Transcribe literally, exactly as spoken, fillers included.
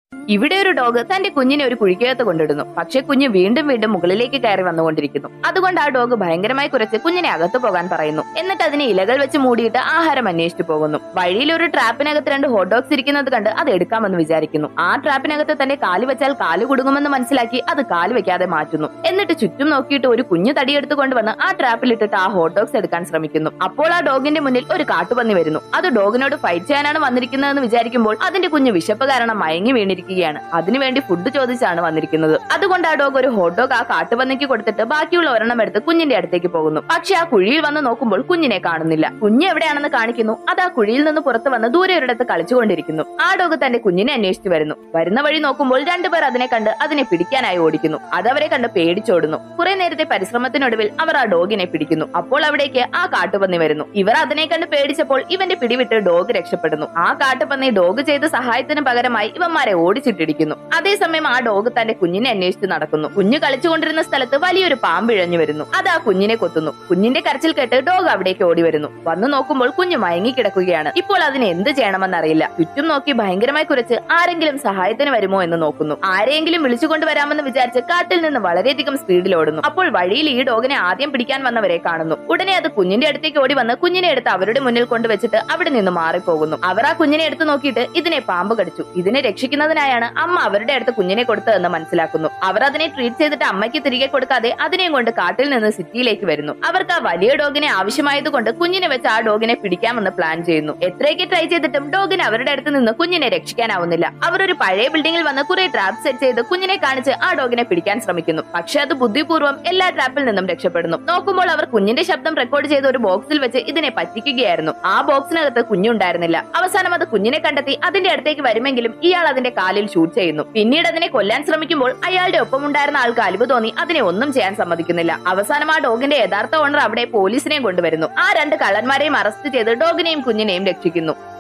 ഇവിടെ ഒരു ഡോഗ് തന്റെ കുഞ്ഞിനെ ഒരു കുഴിക്കകത്ത് കൊണ്ടിടുന്നു. പക്ഷെ കുഞ്ഞ് വീണ്ടും വീണ്ടും മുകളിലേക്ക് കയറി വന്നുകൊണ്ടിരിക്കുന്നു. അതുകൊണ്ട് ആ ഡോഗ് ഭയങ്കരമായി കുറച്ച് കുഞ്ഞിനെ അകത്തു പോകാൻ പറയുന്നു. എന്നിട്ട് അതിനെ ഇലകൾ വെച്ച് മൂടിയിട്ട് ആഹാരം അന്വേഷിച്ചു പോകുന്നു. വഴിയിൽ ഒരു ട്രാപ്പിനകത്ത് രണ്ട് ഹോട്ട് ഡോഗ്സ് ഇരിക്കുന്നത് കണ്ട് അത് എടുക്കാമെന്ന് വിചാരിക്കുന്നു. ആ ട്രാപ്പിനകത്ത് തന്റെ കാല് വെച്ചാൽ കാല് കുടുങ്ങുമെന്ന് മനസ്സിലാക്കി അത് കാല് വെക്കാതെ മാറ്റുന്നു. എന്നിട്ട് ചുറ്റും നോക്കിയിട്ട് ഒരു കുഞ്ഞു തടിയെടുത്ത് കൊണ്ടുവന്ന് ആ ട്രാപ്പിലിട്ടിട്ട് ആ ഹോട്ട് ഡോഗ്സ് എടുക്കാൻ ശ്രമിക്കുന്നു. അപ്പോൾ ആ ഡോഗിന്റെ മുന്നിൽ ഒരു കാട്ടുപന്നി വരുന്നു. അത് ഡോഗിനോട് ഫൈറ്റ് ചെയ്യാനാണ് വന്നിരിക്കുന്നതെന്ന് വിചാരിക്കുമ്പോൾ അതിന്റെ കുഞ്ഞ് വിശപ്പ് കാരണം മയങ്ങി വീണിരിക്കുകയാണ്. അതിനുവേണ്ടി ഫുഡ് ചോദിച്ചാണ് വന്നിരിക്കുന്നത്. അതുകൊണ്ട് ആ ഡോഗ് ഒരു ഹോട്ട് ഡോഗ് ആ കാട്ടുപന്നിക്ക് കൊടുത്തിട്ട് ബാക്കിയുള്ള ഒരെണ്ണം എടുത്ത് കുഞ്ഞിന്റെ അടുത്തേക്ക് പോകുന്നു. പക്ഷെ ആ കുഴിയിൽ വന്ന് നോക്കുമ്പോൾ കുഞ്ഞിനെ കാണുന്നില്ല. കുഞ്ഞ് എവിടെയാണെന്ന് കാണിക്കുന്നു. അത് ആ കുഴിയിൽ നിന്ന് പുറത്ത് വന്ന് ദൂരെ ഒരിടത്ത് കളിച്ചുകൊണ്ടിരിക്കുന്നു. ആ ഡോഗ് തന്റെ കുഞ്ഞിനെ അന്വേഷിച്ചു വരുന്നു. വരുന്ന വഴി നോക്കുമ്പോൾ രണ്ടുപേർ അതിനെ കണ്ട് അതിനെ പിടിക്കാനായി ഓടിക്കുന്നു. അതവരെ കണ്ട് പേടിച്ചോടുന്നു. കുറെ നേരത്തെ പരിശ്രമത്തിനൊടുവിൽ അവർ ആ ഡോഗിനെ പിടിക്കുന്നു. അപ്പോൾ അവിടേക്ക് ആ കാട്ടുപന്നി വരുന്നു. ഇവർ അതിനെ കണ്ട് പേടിച്ചപ്പോൾ ഇവന്റെ പിടിവിട്ട് ഡോഗ് രക്ഷപ്പെടുന്നു. ആ കാട്ടുപന്നി ഡോഗ് ചെയ്ത സഹായത്തിന് പകരമായി ഇവന്മാരെ ഓടിച്ചിട്ടിരിക്കുന്നു. അതേസമയം ആ ഡോഗ് തന്റെ കുഞ്ഞിനെ അന്വേഷിച്ച് നടക്കുന്നു. കുഞ്ഞ് കളിച്ചുകൊണ്ടിരുന്ന സ്ഥലത്ത് വലിയൊരു പാമ്പ് ഇഴഞ്ഞു വരുന്നു. അത് ആ കുഞ്ഞിനെ കൊത്തുന്നു. കുഞ്ഞിന്റെ കരച്ചിൽ കേട്ട് ഡോഗ് അവിടേക്ക് ഓടി വരുന്നു. വന്നു നോക്കുമ്പോൾ കുഞ്ഞ് മയങ്ങി കിടക്കുകയാണ്. ഇപ്പോൾ അതിന് എന്ത് ചെയ്യണമെന്നറിയില്ല. ചുറ്റും നോക്കി ഭയങ്കരമായി കുറിച്ച് ആരെങ്കിലും സഹായത്തിന് വരുമോ എന്ന് നോക്കുന്നു. ആരെങ്കിലും വിളിച്ചുകൊണ്ട് വരാമെന്ന് വിചാരിച്ച് കാട്ടിൽ നിന്ന് വളരെയധികം സ്പീഡിൽ ഓടുന്നു. അപ്പോൾ വഴിയിൽ ഈ ഡോഗിനെ ആദ്യം പിടിക്കാൻ വന്നവരെ കാണുന്നു. ഉടനെ അത് കുഞ്ഞിന്റെ അടുത്തേക്ക് ഓടി വന്ന് കുഞ്ഞിനെ എടുത്ത് അവരുടെ മുന്നിൽ കൊണ്ടുവച്ചിട്ട് അവിടെ നിന്ന് മാറിപ്പോകുന്നു. അവർ ആ കുഞ്ഞിനെ എടുത്ത് നോക്കിയിട്ട് ഇതിനെ പാമ്പ് കടിച്ചു. ഇതിനെ രക്ഷിക്കുന്നതിനായാണ് അമ്മ അവരുടെ അടുത്ത് കുഞ്ഞിനെ കൊടുത്തതെന്ന് മനസ്സിലാക്കുന്നു. അവർ അതിനെ ട്രീറ്റ് ചെയ്തിട്ട് അമ്മയ്ക്ക് തിരികെ കൊടുക്കാതെ അതിനെയും കൊണ്ട് കാട്ടിൽ നിന്ന് സിറ്റിയിലേക്ക് വരുന്നു. അവർക്ക് ആ വലിയ ഡോഗിനെ ആവശ്യമായതുകൊണ്ട് കുഞ്ഞിനെ വെച്ച് ആ ഡോഗിനെ പിടിക്കാമെന്ന് പ്ലാൻ ചെയ്യുന്നു. എത്രയൊക്കെ ട്രൈ ചെയ്തിട്ടും ഡോഗിന് അവരുടെ അടുത്ത് നിന്ന് കുഞ്ഞിനെ രക്ഷിക്കാനാവുന്നില്ല. അവർ ഒരു പഴയ ബിൽഡിംഗിൽ വന്ന് കുറെ ട്രാപ്പ് സെറ്റ് ചെയ്ത് കുഞ്ഞിനെ കാണിച്ച് ആ ഡോഗിനെ പിടിക്കാൻ ശ്രമിക്കുന്നു. പക്ഷെ അത് ബുദ്ധിപൂർവ്വം എല്ലാ ട്രാപ്പിൽ നിന്നും രക്ഷപ്പെടുന്നു. നോക്കുമ്പോൾ അവർ കുഞ്ഞിന്റെ ശബ്ദം റെക്കോർഡ് ചെയ്ത് ഒരു ബോക്സിൽ വെച്ച് ഇതിനെ പറ്റിക്കുകയായിരുന്നു. ആ ബോക്സിനകത്ത് കുഞ്ഞുണ്ടായിരുന്നില്ല. അവസാനം അത് കുഞ്ഞിനെ കണ്ടെത്തി അതിന്റെ അടുത്തേക്ക് വരുമെങ്കിലും ഇയാൾ അതിന്റെ കാലിൽ ഷൂട്ട് ചെയ്യുന്നു. പിന്നീട് അതിനെ കൊല്ലാൻ ശ്രമിക്കുമ്പോൾ അയാളുടെ ഒപ്പം ഉണ്ടായിരുന്ന ആൾക്ക് അലിവ് തോന്നി അതിനെ ഒന്നും ചെയ്യാൻ സമ്മതിക്കുന്നില്ല. അവസാനം ആ ഡോഗിന്റെ യഥാർത്ഥ ഓണർ അവിടെ പോലീസിനെയും കൊണ്ടുവരുന്നു. ആ രണ്ട് കള്ളന്മാരെയും അറസ്റ്റ് ചെയ്ത് ഡോഗിനെയും കുഞ്ഞിനെയും രക്ഷിക്കുന്നു.